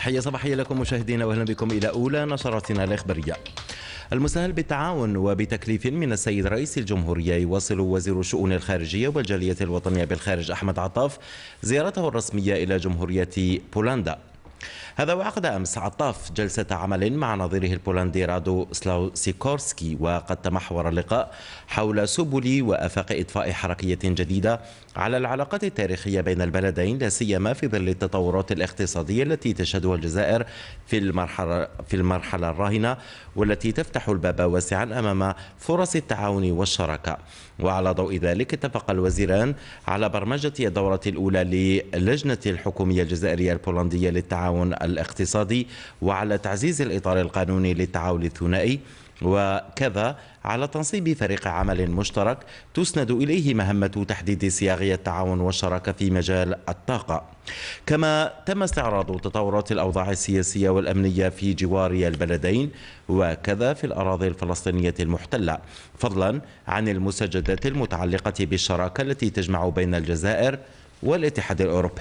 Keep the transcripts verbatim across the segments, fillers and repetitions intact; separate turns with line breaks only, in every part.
تحية صباحية لكم مشاهدينا واهلا بكم إلى أولى نشراتنا الإخبارية. المساهل بالتعاون وبتكليف من السيد رئيس الجمهورية يواصل وزير الشؤون الخارجية والجالية الوطنية بالخارج أحمد عطاف زيارته الرسمية إلى جمهورية بولندا. هذا وعقد أمس عطاف جلسة عمل مع نظيره البولندي رادو سيكورسكي، وقد تمحور اللقاء حول سبل وآفاق إضفاء حركية جديدة على العلاقات التاريخية بين البلدين، لا سيما في ظل التطورات الاقتصادية التي تشهدها الجزائر في المرحلة في المرحلة الراهنة، والتي تفتح الباب واسعا أمام فرص التعاون والشراكة. وعلى ضوء ذلك اتفق الوزيران على برمجة الدورة الأولى للجنة الحكومية الجزائرية البولندية للتعاون الاقتصادي، وعلى تعزيز الإطار القانوني للتعاون الثنائي، وكذا على تنصيب فريق عمل مشترك تسند إليه مهمة تحديد صياغ التعاون والشراكة في مجال الطاقة. كما تم استعراض تطورات الأوضاع السياسية والأمنية في جوار البلدين، وكذا في الأراضي الفلسطينية المحتلة، فضلا عن المستجدات المتعلقة بالشراكة التي تجمع بين الجزائر والاتحاد الأوروبي.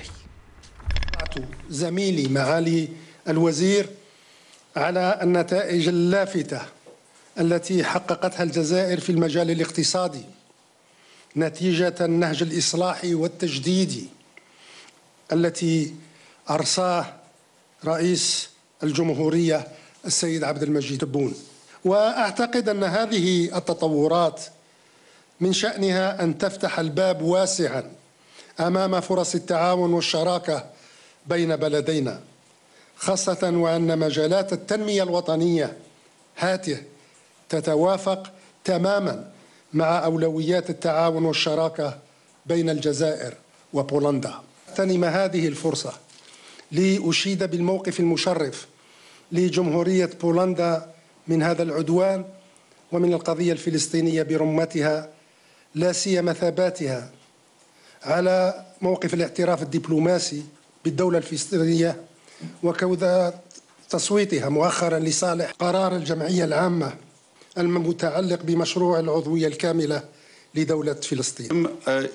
زميلي معالي الوزير على النتائج اللافتة التي حققتها الجزائر في المجال الاقتصادي نتيجة النهج الإصلاحي والتجديدي التي أرساه رئيس الجمهورية السيد عبد المجيد تبون. وأعتقد أن هذه التطورات من شأنها أن تفتح الباب واسعا أمام فرص التعاون والشراكة بين بلدينا، خاصة وأن مجالات التنمية الوطنية هاته تتوافق تماما مع أولويات التعاون والشراكة بين الجزائر وبولندا. أغتنم هذه الفرصة لأشيد بالموقف المشرف لجمهورية بولندا من هذا العدوان ومن القضية الفلسطينية برمتها، لا سيما ثباتها على موقف الاعتراف الدبلوماسي بالدولة الفلسطينية، وكذا تصويتها مؤخرا لصالح قرار الجمعية العامة المتعلق بمشروع العضوية الكاملة لدولة فلسطين.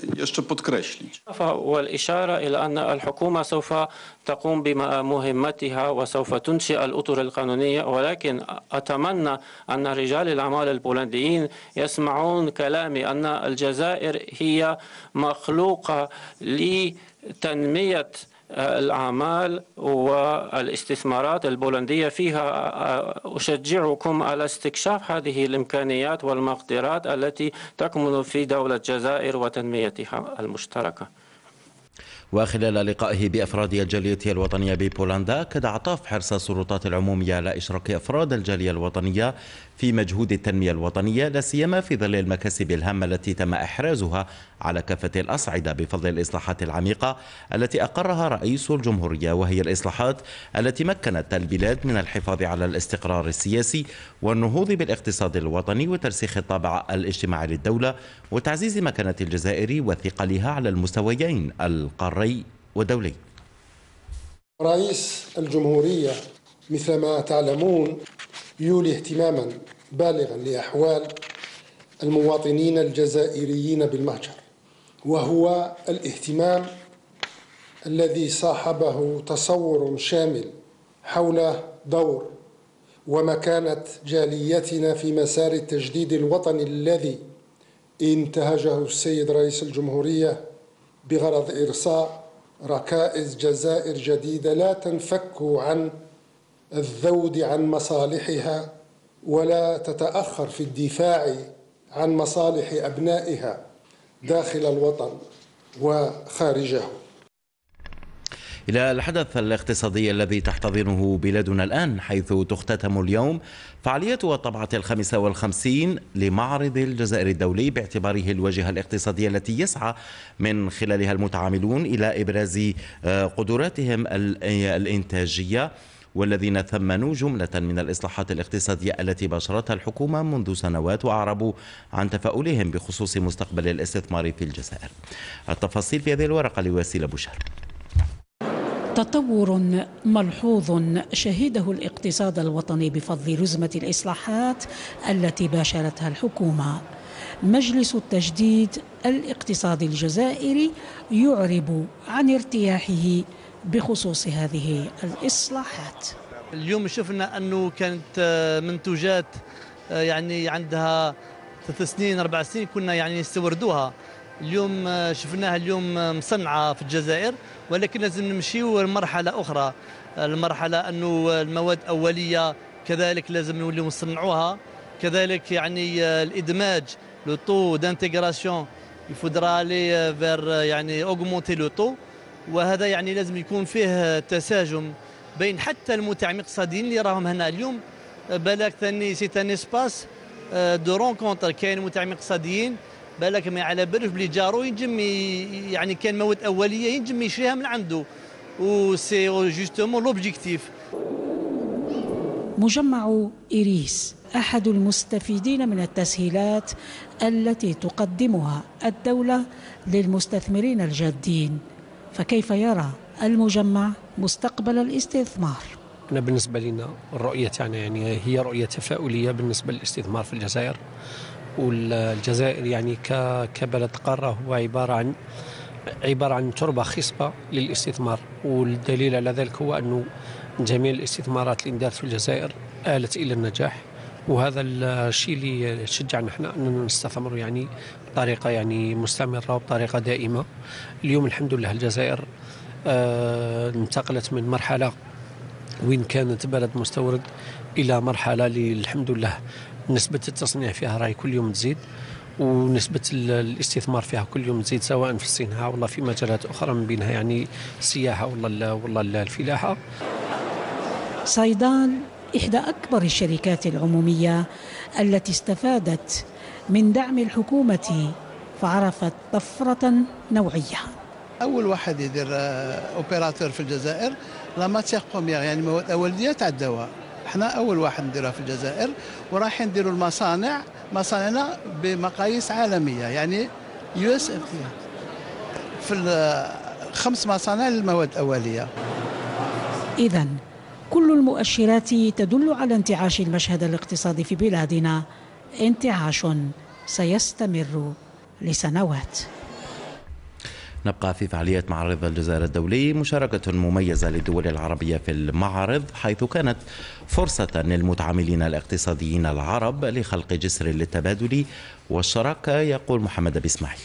والإشارة إلى أن الحكومة سوف تقوم بمهمتها وسوف تنشئ الأطر القانونية، ولكن أتمنى أن رجال الأعمال البولنديين يسمعون كلامي أن الجزائر هي مخلوقة لتنمية الأعمال والاستثمارات البولندية فيها. أشجعكم على استكشاف هذه الإمكانيات والمقدرات التي تكمن في دولة الجزائر وتنميتها المشتركة.
وخلال لقائه بأفراد الجالية الوطنية ببولندا، أكد عطاف حرص السلطات العمومية على إشراك أفراد الجالية الوطنية في مجهود التنمية الوطنية، لا سيما في ظل المكاسب الهامة التي تم إحرازها على كافة الأصعدة بفضل الإصلاحات العميقة التي أقرها رئيس الجمهورية، وهي الإصلاحات التي مكنت البلاد من الحفاظ على الاستقرار السياسي والنهوض بالاقتصاد الوطني وترسيخ الطابع الاجتماعي للدولة وتعزيز مكانة الجزائر وثقلها على المستويين القاري والدولي.
رئيس الجمهورية مثلما تعلمون يولي اهتماما بالغا لأحوال المواطنين الجزائريين بالمهجر، وهو الاهتمام الذي صاحبه تصور شامل حول دور ومكانة جاليتنا في مسار التجديد الوطني الذي انتهجه السيد رئيس الجمهورية بغرض إرساء ركائز جزائر جديدة لا تنفك عن الذود عن مصالحها ولا تتأخر في الدفاع عن مصالح أبنائها داخل الوطن وخارجه.
إلى الحدث الاقتصادي الذي تحتضنه بلادنا الآن، حيث تختتم اليوم فعالية الطبعة الخامسة والخمسين لمعرض الجزائر الدولي، باعتباره الواجهة الاقتصادية التي يسعى من خلالها المتعاملون إلى إبراز قدراتهم الإنتاجية، والذين ثمنوا جملة من الإصلاحات الاقتصادية التي باشرتها الحكومة منذ سنوات، وأعربوا عن تفاؤلهم بخصوص مستقبل الاستثمار في الجزائر. التفاصيل في هذه الورقة لوسيلة بوشار.
تطور ملحوظ شهده الاقتصاد الوطني بفضل رزمة الإصلاحات التي باشرتها الحكومة. مجلس التجديد الاقتصادي الجزائري يعرب عن ارتياحه بخصوص هذه الإصلاحات.
اليوم شفنا أنه كانت منتوجات يعني عندها ثلاث سنين أربع سنين كنا يعني نستوردوها، اليوم شفناها اليوم مصنعة في الجزائر، ولكن لازم نمشيو لمرحلة أخرى، المرحلة أنه المواد أولية كذلك لازم نوليو نصنعوها، كذلك يعني الإدماج لو طو دانتيغراسيون يفودرا لي فير يعني اوغمونتي لو طو، وهذا يعني لازم يكون فيه تساجم بين حتى المتعاملين الاقتصاديين اللي راهم هنا اليوم. بالك ثاني سي ان اسباس دو رونكونتر، كاين متعاملين اقتصاديين بالك ما على بالوش بلي جارو ينجم يعني كان مواد اوليه ينجم يشريها من عنده، و سي جوستومون لوبجيكتيف.
مجمع إيريس أحد المستفيدين من التسهيلات التي تقدمها الدولة للمستثمرين الجادين، فكيف يرى المجمع مستقبل الاستثمار؟
أنا بالنسبة لنا الرؤية تاعنا يعني هي رؤية تفاؤلية بالنسبة للاستثمار في الجزائر، والجزائر يعني كبلد قارة هو عبارة عن عبارة عن تربة خصبة للاستثمار، والدليل على ذلك هو أنه جميع الاستثمارات اللي اندارت في الجزائر آلت إلى النجاح، وهذا الشيء اللي يشجعنا احنا أننا نستثمر يعني بطريقة يعني مستمرة وبطريقة دائمة. اليوم الحمد لله الجزائر آه انتقلت من مرحلة وين كانت بلد مستورد إلى مرحلة اللي الحمد لله نسبة التصنيع فيها راهي كل يوم تزيد، ونسبة الاستثمار فيها كل يوم تزيد، سواء في الصناعة ولا في مجالات أخرى من بينها يعني السياحة ولا ولا الفلاحة.
صيدال إحدى أكبر الشركات العمومية التي استفادت من دعم الحكومة، فعرفت طفرة نوعية.
أول واحد يدير أوبيراتور في الجزائر لا ماتيغ بروميير، يعني مواد أولية تاع الدواء، احنا أول واحد نديرها في الجزائر، ورايحين نديروا المصانع مصانعنا بمقاييس عالمية، يعني يو اس اف في خمس مصانع للمواد الأولية.
إذن كل المؤشرات تدل على انتعاش المشهد الاقتصادي في بلادنا، انتعاش سيستمر لسنوات.
نبقى في فعاليات معرض الجزائر الدولي، مشاركة مميزة للدول العربية في المعرض، حيث كانت فرصة للمتعاملين الاقتصاديين العرب لخلق جسر للتبادل والشراكة، يقول محمد أبي إسماعيل.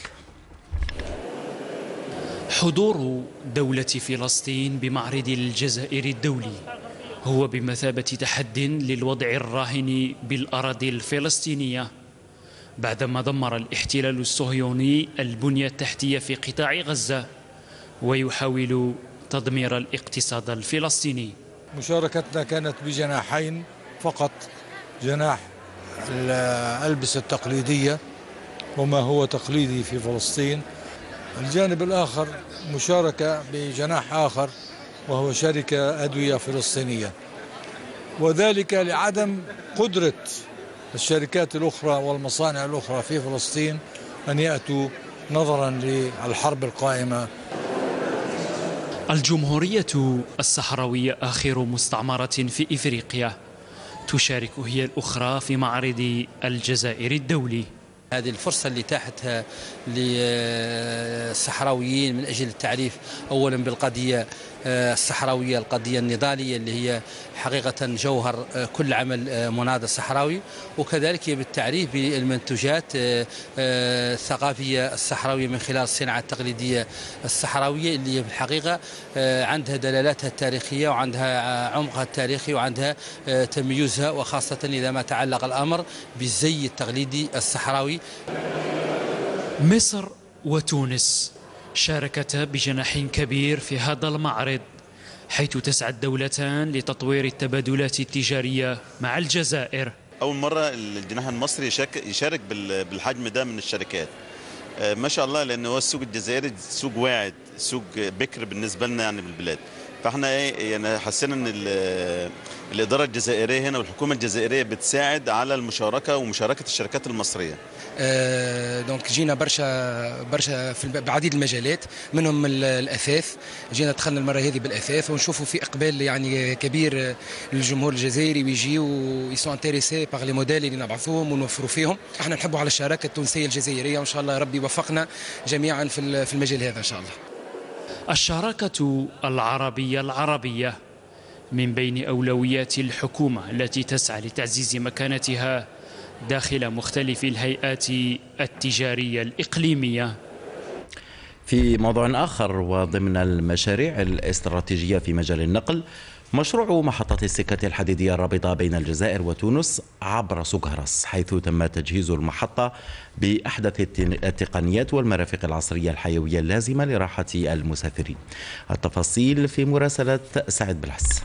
حضور دولة فلسطين بمعرض الجزائر الدولي هو بمثابة تحد للوضع الراهن بالأراضي الفلسطينية بعدما دمر الاحتلال الصهيوني البنية التحتية في قطاع غزة ويحاول تدمير الاقتصاد الفلسطيني.
مشاركتنا كانت بجناحين فقط، جناح الألبسة التقليدية وما هو تقليدي في فلسطين، الجانب الآخر مشاركة بجناح آخر وهو شركة أدوية فلسطينية، وذلك لعدم قدرة الشركات الأخرى والمصانع الأخرى في فلسطين أن يأتوا نظرا للحرب القائمة.
الجمهورية الصحراوية آخر مستعمرة في إفريقيا تشارك هي الأخرى في معرض الجزائر الدولي.
هذه الفرصة اللي تاحتها للصحراويين من أجل التعريف أولا بالقضية الصحراوية، القضية النضالية اللي هي حقيقة جوهر كل عمل مناضل صحراوي، وكذلك بالتعريف بالمنتوجات الثقافية الصحراوية من خلال الصناعة التقليدية الصحراوية اللي في الحقيقة عندها دلالاتها التاريخية وعندها عمقها التاريخي وعندها تميزها، وخاصة إذا ما تعلق الأمر بالزي التقليدي الصحراوي.
مصر وتونس شاركتا بجناح كبير في هذا المعرض، حيث تسعى الدولتان لتطوير التبادلات التجارية مع الجزائر.
أول مرة الجناح المصري يشارك بالحجم ده من الشركات، ما شاء الله، لأنه هو السوق الجزائري سوق واعد، سوق بكر بالنسبة لنا يعني بالبلاد. فاحنا ايه يعني حسينا ان الاداره الجزائريه هنا والحكومه الجزائريه بتساعد على المشاركه ومشاركه الشركات المصريه.
آه دونك جينا برشا برشا في بعديد المجالات، منهم الاثاث، جينا دخلنا المره هذه بالاثاث ونشوفوا في اقبال يعني كبير للجمهور الجزائري ويجيو ويسون انتريسي باغ لي موديل اللي نبعثوهم ونوفروا فيهم. احنا نحبوا على الشراكه التونسيه الجزائريه، وان شاء الله ربي يوفقنا جميعا في في المجال هذا ان شاء الله.
الشراكة العربية العربية من بين أولويات الحكومة التي تسعى لتعزيز مكانتها داخل مختلف الهيئات التجارية الإقليمية.
في موضوع آخر وضمن المشاريع الاستراتيجية في مجال النقل، مشروع محطة السكة الحديدية الرابطة بين الجزائر وتونس عبر سوغهرس، حيث تم تجهيز المحطة بأحدث التقنيات والمرافق العصرية الحيوية اللازمة لراحة المسافرين. التفاصيل في مراسلة سعد بلحس.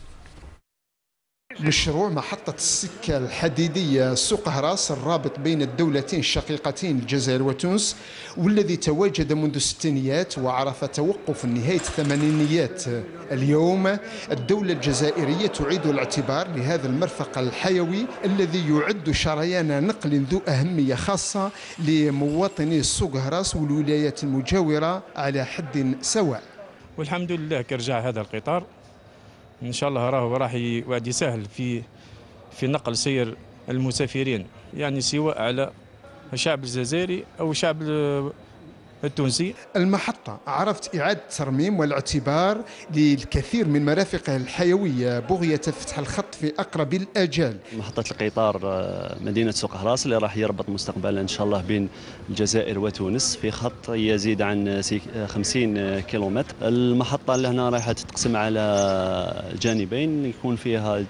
مشروع محطة السكة الحديدية سوغهرس الرابط بين الدولتين الشقيقتين الجزائر وتونس، والذي تواجد منذ الستينيات وعرف توقف نهاية الثمانينيات. اليوم الدولة الجزائرية تعيد الاعتبار لهذا المرفق الحيوي الذي يعد شريان نقل ذو أهمية خاصة لمواطني سوغهرس والولايات المجاورة على حد سواء.
والحمد لله كرجع هذا القطار ان شاء الله راهو راح يوعد يسهل في في نقل سير المسافرين، يعني سواء على الشعب الجزائري او الشعب التونسي.
المحطة عرفت إعادة ترميم والاعتبار للكثير من مرافقها الحيوية بغية فتح الخط في أقرب الآجال.
محطة القطار مدينة سوغهرس اللي راح يربط مستقبلا إن شاء الله بين الجزائر وتونس في خط يزيد عن خمسين كيلومتر. المحطة اللي هنا راح تتقسم على جانبين، يكون فيها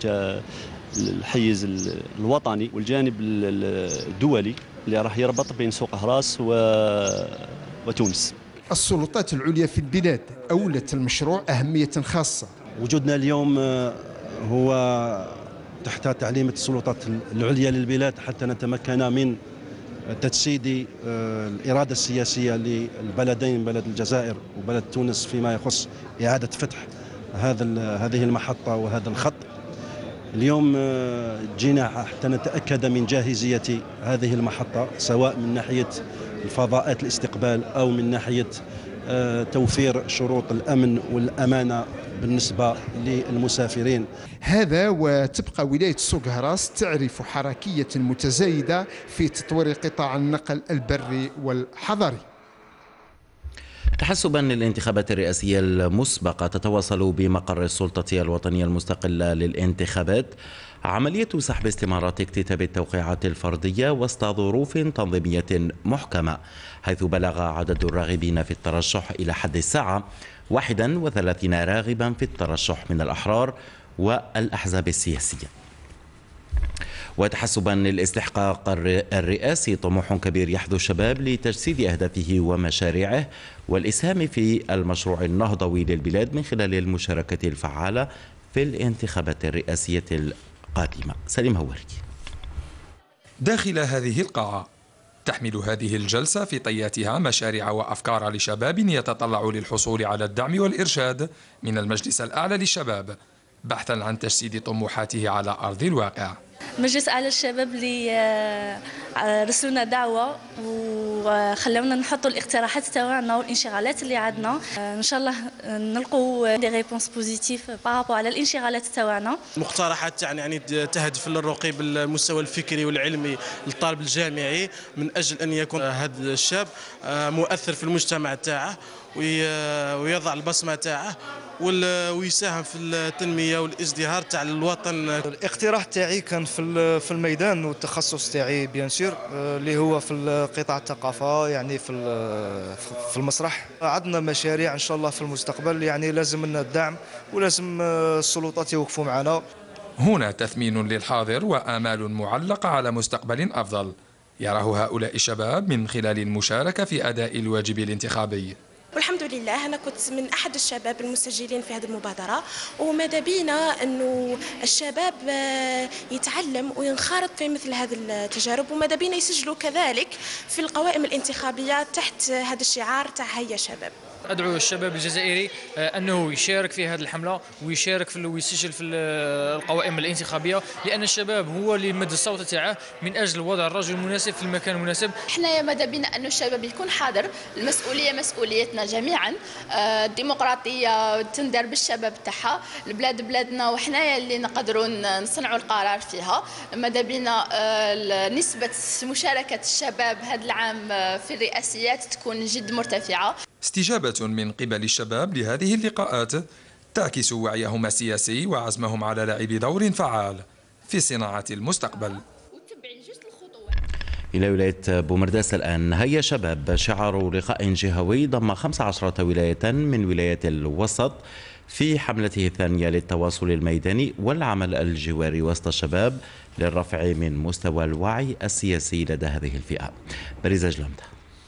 الحيز الوطني والجانب الدولي اللي راح يربط بين سوغهرس و وتونس.
السلطات العليا في البلاد أولت المشروع أهمية خاصة.
وجودنا اليوم هو تحت تعليمة السلطات العليا للبلاد حتى نتمكن من تجسيد الإرادة السياسية للبلدين، بلد الجزائر وبلد تونس، فيما يخص إعادة فتح هذا هذه المحطة وهذا الخط. اليوم جينا حتى نتأكد من جاهزية هذه المحطة، سواء من ناحية الفضاءات الاستقبال أو من ناحية توفير شروط الأمن والأمانة بالنسبة للمسافرين.
هذا وتبقى ولاية سوغهرس تعرف حركية متزايدة في تطوير قطاع النقل البري والحضري.
تحسبا للانتخابات الرئاسية المسبقة، تتواصل بمقر السلطة الوطنية المستقلة للانتخابات عملية سحب استمارات اكتتاب التوقيعات الفردية وسط ظروف تنظيمية محكمة، حيث بلغ عدد الراغبين في الترشح إلى حد الساعة واحد وثلاثين راغبا في الترشح من الأحرار والأحزاب السياسية. وتحسبا للاستحقاق الرئاسي، طموح كبير يحظو الشباب لتجسيد أهدافه ومشاريعه والإسهام في المشروع النهضوي للبلاد من خلال المشاركة الفعالة في الانتخابات الرئاسية القادمة. سليم هوري.
داخل هذه القاعة تحمل هذه الجلسة في طياتها مشاريع وأفكار لشباب يتطلع للحصول على الدعم والإرشاد من المجلس الأعلى للشباب بحثا عن تجسيد طموحاته على أرض الواقع.
مجلس أعلى الشباب اللي رسلونا دعوة وخلونا نحطوا الاقتراحات تاعنا والانشغالات اللي عندنا، ان شاء الله نلقوا دي ريبونس بوزيتيف بارابور على الانشغالات تاعنا.
مقترحات يعني يعني تهدف للرقي بالمستوى الفكري والعلمي للطالب الجامعي من اجل ان يكون هذا الشاب مؤثر في المجتمع تاعه ويضع البصمه تاعه ويساهم في التنميه والازدهار تاع الوطن.
الاقتراح تاعي كان في في الميدان، والتخصص تاعي بيان سور اللي هو في قطاع الثقافه، يعني في في المسرح. عندنا مشاريع ان شاء الله في المستقبل، يعني لازم لنا الدعم ولازم السلطات يوقفوا معنا.
هنا تثمين للحاضر وآمال معلقة على مستقبل أفضل يراه هؤلاء الشباب من خلال المشاركة في أداء الواجب الانتخابي.
والحمد لله أنا كنت من أحد الشباب المسجلين في هذه المبادرة، وماذا بينا أنه الشباب يتعلم وينخرط في مثل هذه التجارب، وماذا بينا يسجلوا كذلك في القوائم الانتخابية تحت هذا الشعار تاع هيا شباب.
أدعو الشباب الجزائري أنه يشارك في هذه الحملة ويشارك في ويسجل في القوائم الانتخابية، لأن الشباب هو اللي مد الصوت تاعه من أجل وضع الرجل المناسب في المكان المناسب.
احنا ماذا بينا أنه الشباب يكون حاضر، المسؤولية مسؤوليتنا جميعا، الديمقراطية تندر بالشباب تاعها، البلاد بلادنا وحنايا اللي نقدروا نصنعوا القرار فيها. ماذا بينا نسبة مشاركة الشباب هذا العام في الرئاسيات تكون جد مرتفعة.
استجابة من قبل الشباب لهذه اللقاءات تعكس وعيهم السياسي وعزمهم على لعب دور فعال في صناعة المستقبل.
إلى ولاية بومرداس الآن. هيا شباب شعار لقاء جهوي ضم خمس عشرة ولاية من ولايات الوسط في حملته الثانية للتواصل الميداني والعمل الجواري وسط الشباب للرفع من مستوى الوعي السياسي لدى هذه الفئة. بريزة جلمدة.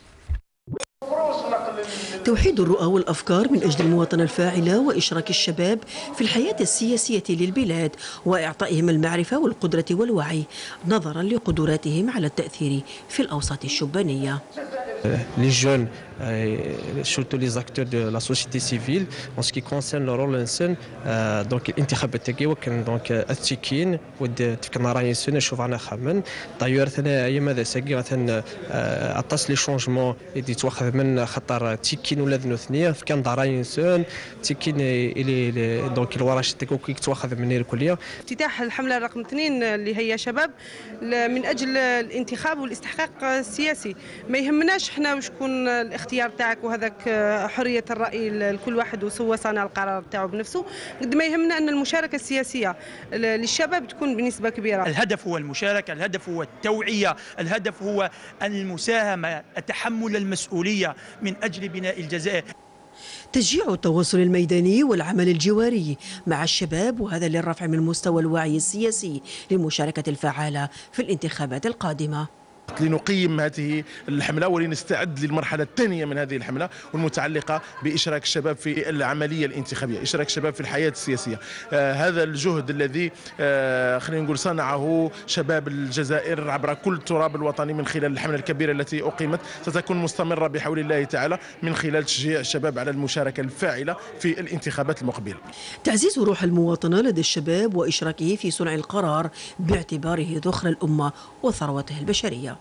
توحيد الرؤى والأفكار من أجل المواطنة الفاعلة وإشراك الشباب في الحياة السياسية للبلاد وإعطائهم المعرفة والقدرة والوعي نظرا لقدراتهم على التأثير في الأوساط الشبانية.
Les jeunes, euh, surtout les acteurs de la société civile, en ce qui concerne le rôle insen, euh, donc الانتخابات تاعي كان دونك التكين ود تفكرنا راهي نسن نشوف انا خمن طيور ثنا ايام هذا ساقي مثلا اطاس لي شونجمون اللي تواخذ من خطر تكين ولا ذنو ثنيه كان راهي نسن تكين اللي دونك الوراش تاعو كي تواخذ من الكليه.
افتتاح الحمله رقم اثنين اللي هي شباب من اجل الانتخاب والاستحقاق السياسي. ما يهمناش احنا وشكون الاختيار تاعك وهذاك حريه الراي لكل واحد وسوى صانع القرار تاعو بنفسه، قد ما يهمنا ان المشاركه السياسيه للشباب تكون بنسبه كبيره.
الهدف هو المشاركه، الهدف هو التوعيه، الهدف هو المساهمه، تحمل المسؤوليه من اجل بناء الجزائر.
تشجيع التواصل الميداني والعمل الجواري مع الشباب، وهذا للرفع من مستوى الوعي السياسي للمشاركه الفعاله في الانتخابات القادمه.
لنقيم هذه الحملة ولنستعد للمرحلة الثانية من هذه الحملة والمتعلقة بإشراك الشباب في العملية الانتخابية، إشراك الشباب في الحياة السياسية. آه هذا الجهد الذي آه خلينا نقول صنعه شباب الجزائر عبر كل التراب الوطني من خلال الحملة الكبيرة التي أقيمت ستكون مستمرة بحول الله تعالى من خلال تشجيع الشباب على المشاركة الفاعلة في الانتخابات المقبلة.
تعزيز روح المواطنة لدى الشباب وإشراكه في صنع القرار باعتباره ذخر الأمة وثروته البشرية.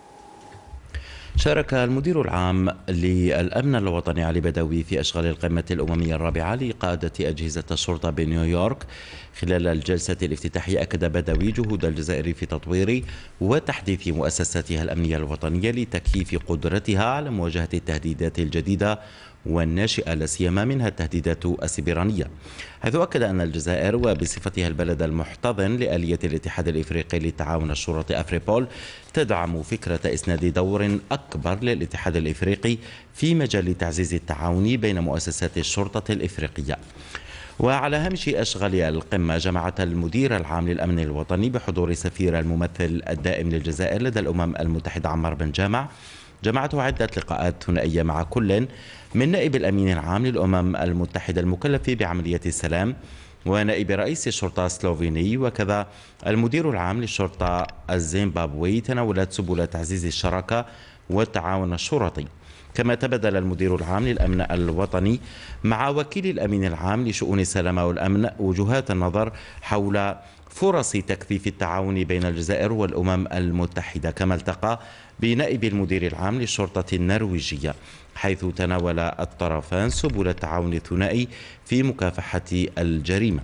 شارك المدير العام للأمن الوطني علي بدوي في أشغال القمة الأممية الرابعة لقادة أجهزة الشرطة بنيويورك. خلال الجلسة الافتتاحية أكد بدوي جهود الجزائر في تطوير وتحديث مؤسساتها الأمنية الوطنية لتكييف قدرتها على مواجهة التهديدات الجديدة والناشئة لا سيما منها التهديدات السبرانية، حيث أكد أن الجزائر وبصفتها البلد المحتضن لآلية الاتحاد الإفريقي للتعاون الشرطي أفريبول تدعم فكرة إسناد دور أكبر للاتحاد الإفريقي في مجال تعزيز التعاون بين مؤسسات الشرطة الإفريقية. وعلى هامش أشغال القمة جمعت المدير العام للأمن الوطني بحضور سفير الممثل الدائم للجزائر لدى الأمم المتحدة عمار بن جامع جمعته عدة لقاءات ثنائية مع كل من نائب الأمين العام للأمم المتحدة المكلف بعملية السلام ونائب رئيس الشرطة السلوفيني وكذا المدير العام للشرطة الزيمبابوي تناولت سبل تعزيز الشراكة والتعاون الشرطي. كما تبادل المدير العام للأمن الوطني مع وكيل الأمين العام لشؤون السلامة والأمن وجهات النظر حول فرص تكثيف التعاون بين الجزائر والأمم المتحدة. كما التقى بنائب المدير العام للشرطة النرويجية، حيث تناول الطرفان سبل التعاون الثنائي في مكافحة الجريمة.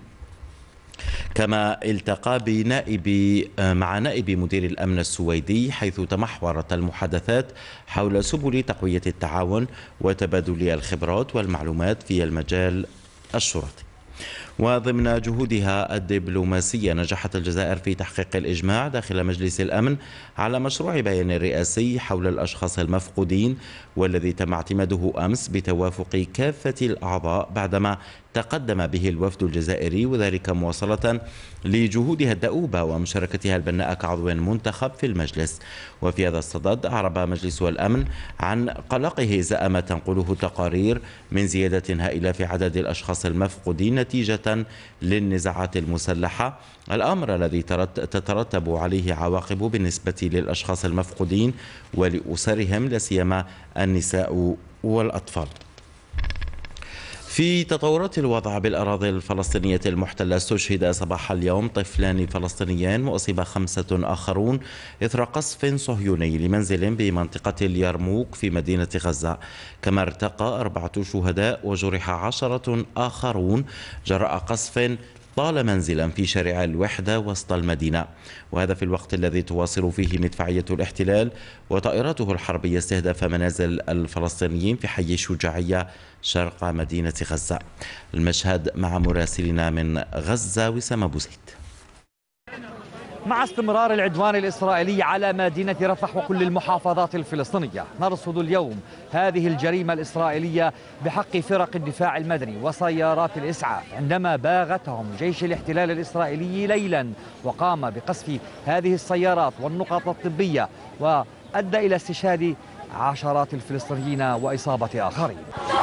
كما التقى بنائب مع نائب مدير الأمن السويدي، حيث تمحورت المحادثات حول سبل تقوية التعاون وتبادل الخبرات والمعلومات في المجال الشرطي. وضمن جهودها الدبلوماسية نجحت الجزائر في تحقيق الإجماع داخل مجلس الأمن على مشروع بيان رئاسي حول الأشخاص المفقودين، والذي تم اعتماده أمس بتوافق كافة الأعضاء بعدما تقدم به الوفد الجزائري، وذلك مواصلة لجهودها الدؤوبة ومشاركتها البناءة كعضو منتخب في المجلس. وفي هذا الصدد أعرب مجلس الأمن عن قلقه إزاء ما تنقله التقارير من زيادة هائلة في عدد الأشخاص المفقودين نتيجة للنزاعات المسلحة، الأمر الذي تترتب عليه عواقب بالنسبة للأشخاص المفقودين ولأسرهم لا سيما النساء والأطفال. في تطورات الوضع بالأراضي الفلسطينية المحتلة، استشهد صباح اليوم طفلان فلسطينيان وأصيب خمسة آخرون إثر قصف صهيوني لمنزل بمنطقة اليرموك في مدينة غزة. كما ارتقى أربعة شهداء وجرح عشرة آخرون جراء قصف طال منزلا في شارع الوحدة وسط المدينة، وهذا في الوقت الذي تواصل فيه مدفعية الاحتلال وطائراته الحربية استهداف منازل الفلسطينيين في حي الشجاعية شرق مدينة غزة. المشهد مع مراسلنا من غزة وسام أبو زيد.
مع استمرار العدوان الإسرائيلي على مدينة رفح وكل المحافظات الفلسطينية، نرصد اليوم هذه الجريمة الإسرائيلية بحق فرق الدفاع المدني وسيارات الإسعاف عندما باغتهم جيش الاحتلال الإسرائيلي ليلا وقام بقصف هذه السيارات والنقط الطبية، وأدى إلى استشهاد عشرات الفلسطينيين وإصابة آخرين.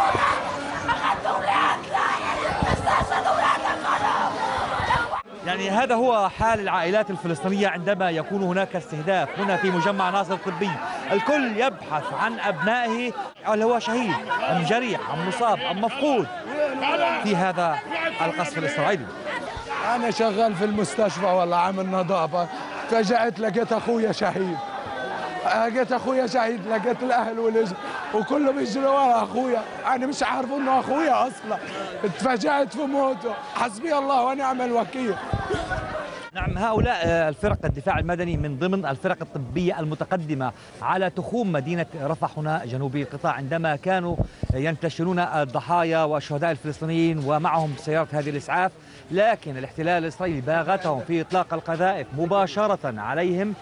يعني هذا هو حال العائلات الفلسطينية عندما يكون هناك استهداف هنا في مجمع ناصر الطبي. الكل يبحث عن أبنائه، هل هو شهيد أم جريح أم مصاب أم مفقود في هذا القصف الإسرائيلي.
أنا شغال في المستشفى والله عامل نظافة، فجأت لقيت أخويا شهيد، لقيت أخويا شهيد، لقيت الأهل والإجر وكله بيجري ورا أخويا، أنا مش عارف إنه أخويا أصلا، اتفاجأت في موته، حسبي الله ونعم الوكيل.
نعم، هؤلاء الفرق الدفاع المدني من ضمن الفرق الطبية المتقدمة على تخوم مدينة رفح هنا جنوبي القطاع، عندما كانوا ينتشلون الضحايا والشهداء الفلسطينيين ومعهم سيارة هذه الإسعاف، لكن الاحتلال الإسرائيلي باغتهم في إطلاق القذائف مباشرة عليهم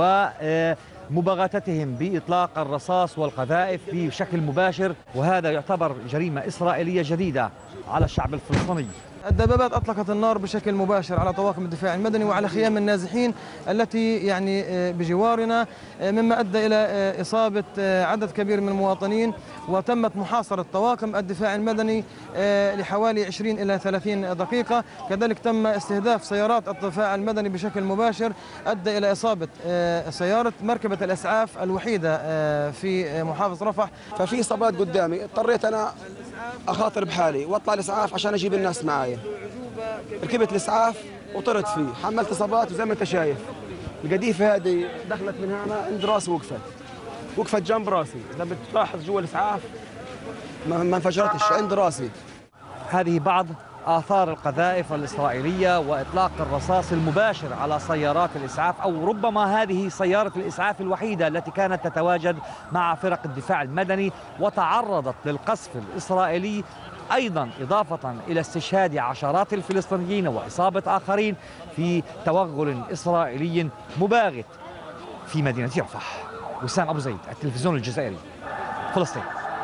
ومباغتتهم بإطلاق الرصاص والقذائف بشكل مباشر، وهذا يعتبر جريمة إسرائيلية جديدة على الشعب الفلسطيني.
الدبابات أطلقت النار بشكل مباشر على طواقم الدفاع المدني وعلى خيام النازحين التي يعني بجوارنا، مما أدى إلى إصابة عدد كبير من المواطنين، وتمت محاصرة طواقم الدفاع المدني لحوالي عشرين إلى ثلاثين دقيقة. كذلك تم استهداف سيارات الدفاع المدني بشكل مباشر، أدى إلى إصابة سيارة مركبة الإسعاف الوحيدة في محافظة رفح.
ففي إصابات قدامي، اضطريت أنا أخاطر بحالي وأطلع الإسعاف عشان أجيب الناس معايا. ركبت الإسعاف وطرت فيه، حملت إصابات وزي ما أنت شايف القديفة هذه دخلت من هنا عند راسي، وقفت وقفت جنب راسي، إذا بتلاحظ جوا الإسعاف ما انفجرتش عند راسي.
هذه بعض آثار القذائف الإسرائيلية وإطلاق الرصاص المباشر على سيارات الإسعاف، أو ربما هذه سيارة الإسعاف الوحيدة التي كانت تتواجد مع فرق الدفاع المدني وتعرضت للقصف الإسرائيلي أيضا، إضافة إلى استشهاد عشرات الفلسطينيين وإصابة آخرين في توغل إسرائيلي مباغت في مدينة رفح. وسام أبو زيد، التلفزيون الجزائري، فلسطين.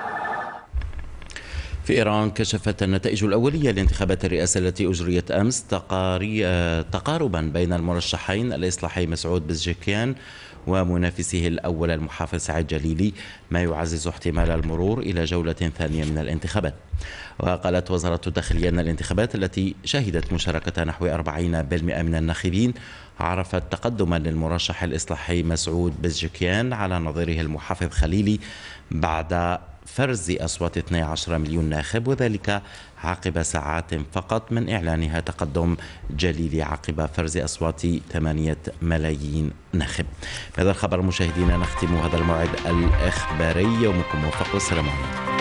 في إيران كشفت النتائج الأولية لانتخابات الرئاسة التي أجريت أمس تقاربا بين المرشحين الإصلاحي مسعود بزجكيان ومنافسه الأول المحافظ سعيد جليلي، ما يعزز احتمال المرور إلى جولة ثانية من الانتخابات. وقالت وزارة الداخلية أن الانتخابات التي شهدت مشاركة نحو أربعين بالمئة من الناخبين عرفت تقدما للمرشح الإصلاحي مسعود بزجكيان على نظيره المحافظ خليلي بعد فرز أصوات اثني عشر مليون ناخب، وذلك عقب ساعات فقط من إعلانها تقدم جليلي عقب فرز أصوات ثمانية ملايين ناخب. بهذا الخبر مشاهدينا نختم هذا الموعد الإخباري، يومكم موفق والسلام عليكم.